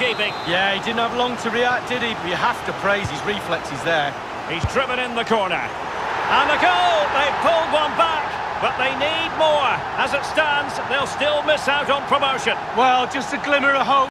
goalkeeping. Yeah, he didn't have long to react, did he? But you have to praise his reflexes there. He's driven in the corner. And the goal! They've pulled one back, but they need more. As it stands, they'll still miss out on promotion. Well, just a glimmer of hope.